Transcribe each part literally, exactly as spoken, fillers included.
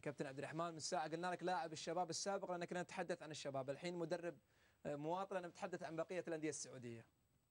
كابتن عبد الرحمن من ساعه قلنا لك لاعب الشباب السابق لان كنا نتحدث عن الشباب، الحين مدرب مواطن لان نتحدث عن بقيه الانديه السعوديه.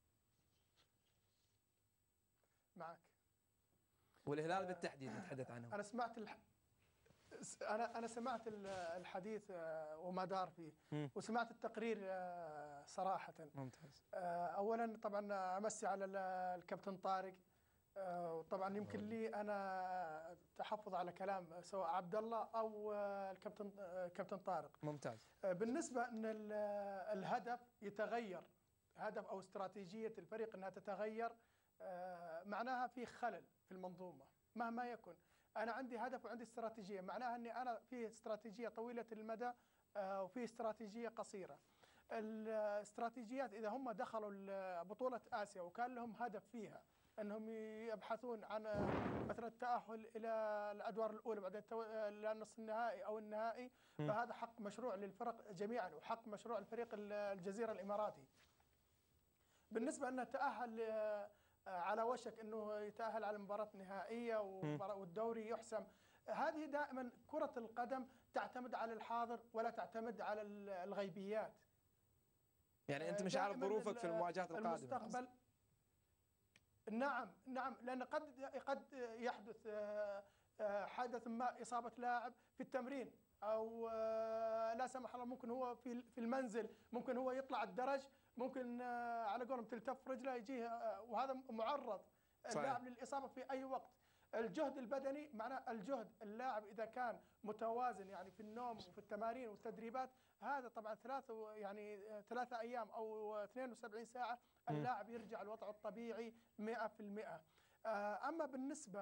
معك. والهلال بالتحديد نتحدث عنه. انا سمعت الح... انا انا سمعت الحديث وما دار فيه م. وسمعت التقرير صراحه. ممتاز. اولا طبعا امسي على الكابتن طارق، وطبعا يمكن لي انا تحفظ على كلام سواء عبد الله او الكابتن كابتن طارق. ممتاز. بالنسبه ان الهدف يتغير، هدف او استراتيجيه الفريق انها تتغير، معناها في خلل في المنظومه مهما يكن. انا عندي هدف وعندي استراتيجيه، معناها اني انا في استراتيجيه طويله المدى وفي استراتيجيه قصيره. الاستراتيجيات اذا هم دخلوا بطوله اسيا وكان لهم هدف فيها انهم يبحثون عن مثلا التاهل الى الادوار الاولى بعدين الى النصف النهائي او النهائي، فهذا حق مشروع للفرق جميعا وحق مشروع الفريق الجزيره الاماراتي. بالنسبه انه تاهل على وشك انه يتاهل على مباراه نهائيه والدوري يحسم، هذه دائما كره القدم تعتمد على الحاضر ولا تعتمد على الغيبيات. يعني انت مش عارف ظروفك في المواجهات القادمه. المستقبل نعم نعم، لان قد قد يحدث حدث ما اصابه لاعب في التمرين او لا سمح الله ممكن هو في في المنزل، ممكن هو يطلع الدرج، ممكن على قولهم تلتف رجله يجيه، وهذا معرض اللاعب للاصابه في اي وقت. الجهد البدني معناه الجهد، اللاعب اذا كان متوازن يعني في النوم وفي التمارين والتدريبات، هذا طبعا ثلاثه يعني ثلاثه ايام او اثنين وسبعين ساعه اللاعب يرجع لوضعه الطبيعي مئة بالمئة. اما بالنسبه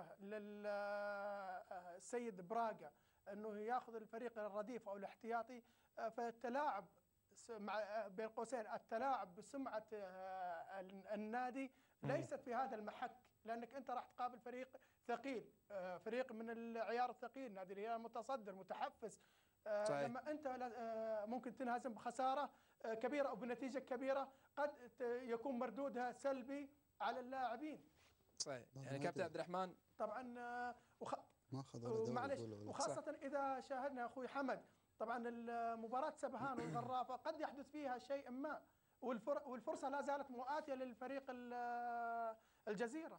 للسيد براغا انه ياخذ الفريق الرديف او الاحتياطي، فالتلاعب مع بين قوسين التلاعب بسمعه النادي ليست في هذا المحك، لانك انت راح تقابل فريق ثقيل، فريق من العيار الثقيل، نادي الهلال متصدر متحفز. صحيح. لما انت ممكن تنهزم بخساره كبيره او بنتيجه كبيره قد يكون مردودها سلبي على اللاعبين. صحيح. يعني كابتن عبد الرحمن طبعا وخ... ما اخذ معلش، وخاصه اذا شاهدنا اخوي حمد طبعا المباراة سبهان والغرافة قد يحدث فيها شيء ما، والفرصة لا زالت مؤاتية للفريق الجزيرة.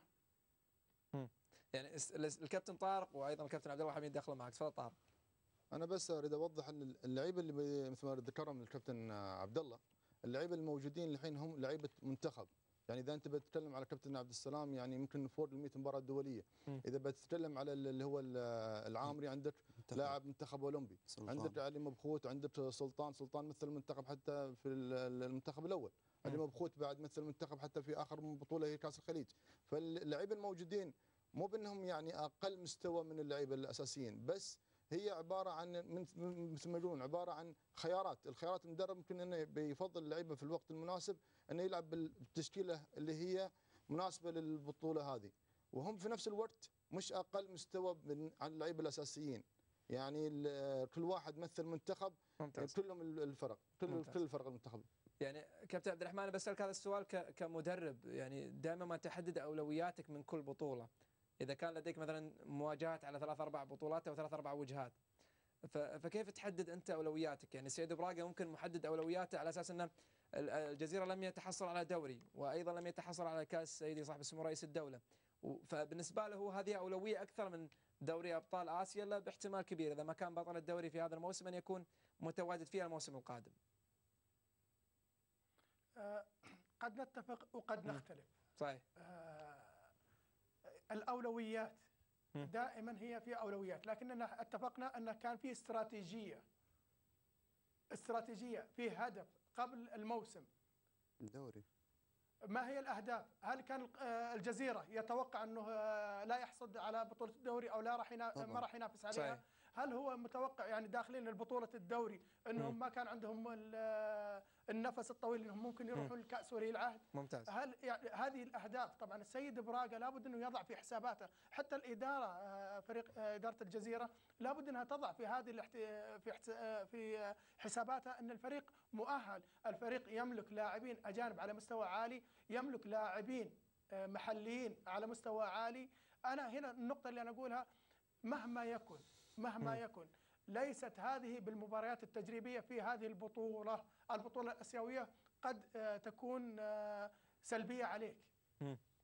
يعني الكابتن طارق وايضا الكابتن عبد الله حميد داخل معك، تفضل طارق. انا بس اريد اوضح ان اللعيبه اللي مثل ما ذكرهم الكابتن عبد الله، اللعيبه الموجودين الحين هم لعيبه منتخب. يعني اذا انت بتتكلم على كابتن عبد السلام يعني يمكن فوق ال مئة مباراه دوليه. م. اذا بتتكلم على اللي هو العامري عندك لاعب منتخب اولمبي، سلطان. عندك علي مبخوت، عندك سلطان، سلطان مثل المنتخب حتى في المنتخب الاول، م. علي مبخوت بعد مثل المنتخب حتى في اخر بطوله هي كاس الخليج. فاللاعبين الموجودين مو بانهم يعني اقل مستوى من اللعيبه الاساسيين، بس هي عباره عن من مثل ما يقولون عباره عن خيارات، الخيارات المدرب ممكن انه بيفضل اللعيبه في الوقت المناسب انه يلعب بالتشكيله اللي هي مناسبه للبطوله هذه، وهم في نفس الوقت مش اقل مستوى من عن اللعيبه الاساسيين. يعني كل واحد مثل منتخب. ممتاز. كلهم الفرق، كل ممتاز. كل الفرق المنتخب. يعني كابتن عبد الرحمن بسألك هذا السؤال كمدرب، يعني دائما ما تحدد اولوياتك من كل بطوله. إذا كان لديك مثلا مواجهات على ثلاث أربع بطولات أو ثلاث أربع وجهات، فكيف تحدد أنت أولوياتك؟ يعني السيد براغا ممكن محدد أولوياته على أساس أن الجزيرة لم يتحصل على دوري وأيضا لم يتحصل على كأس سيدي صاحب السمو رئيس الدولة، فبالنسبة له هذه أولوية أكثر من دوري أبطال آسيا، لا باحتمال كبير إذا ما كان بطل الدوري في هذا الموسم أن يكون متواجد فيها الموسم القادم. أه قد نتفق وقد نختلف. صحيح. أه الأولويات دائما هي في أولويات، لكننا اتفقنا أن كان في استراتيجية استراتيجية في هدف قبل الموسم. الدوري. ما هي الأهداف؟ هل كان الجزيرة يتوقع أنه لا يحصد على بطولة الدوري أو لا راح ما راح ينافس عليها؟ صحيح. هل هو متوقع يعني داخلين البطولة الدوري أنهم م. ما كان عندهم النفس الطويل أنهم ممكن يروحوا لكأس ولي العهد؟ ممتاز. هل يعني هذه الأهداف طبعا السيد براغا لابد أنه يضع في حساباته، حتى الإدارة فريق إدارة الجزيرة لابد أنها تضع في هذه في في حساباتها أن الفريق مؤهل، الفريق يملك لاعبين أجانب على مستوى عالي، يملك لاعبين محليين على مستوى عالي. أنا هنا النقطة اللي أنا أقولها، مهما يكن مهما م. يكن ليست هذه بالمباريات التجريبية في هذه البطولة. البطولة الآسيوية قد تكون سلبية عليك.